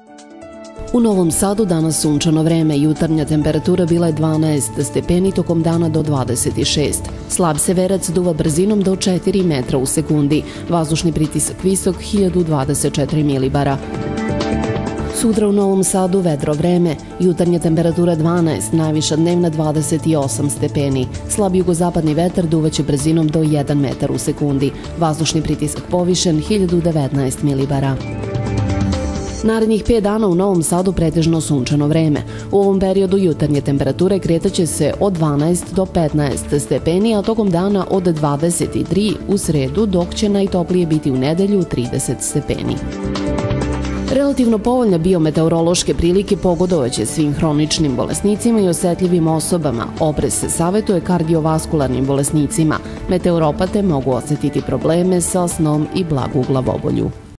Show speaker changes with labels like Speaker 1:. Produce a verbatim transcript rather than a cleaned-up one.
Speaker 1: U Novom Sadu danas sunčano vreme, jutarnja temperatura bila je dvanaest stepeni, tokom dana do dvadeset šest. Slab severac duva brzinom do četiri metra u sekundi, vazdušni pritisak visok hiljadu dvadeset četiri milibara. Sutra u Novom Sadu vedro vreme, jutarnja temperatura dvanaest, najviša dnevna dvadeset osam stepeni. Slab jugozapadni vetar duvaće brzinom do jedan metar u sekundi, vazdušni pritisak povišen hiljadu devetnaest milibara. Narednih pet dana u Novom Sadu pretežno sunčano vreme. U ovom periodu jutarnje temperature kretaće se od dvanaest do petnaest stepeni, a tokom dana od dvadeset tri u sredu, dok će najtoplije biti u nedelju trideset stepeni. Relativno povoljne biometeorološke prilike pogodovaće svim hroničnim bolesnicima i osetljivim osobama. Oprez se savetuje kardiovaskularnim bolesnicima. Meteoropate mogu osetiti probleme sa snom i blagu glavobolju.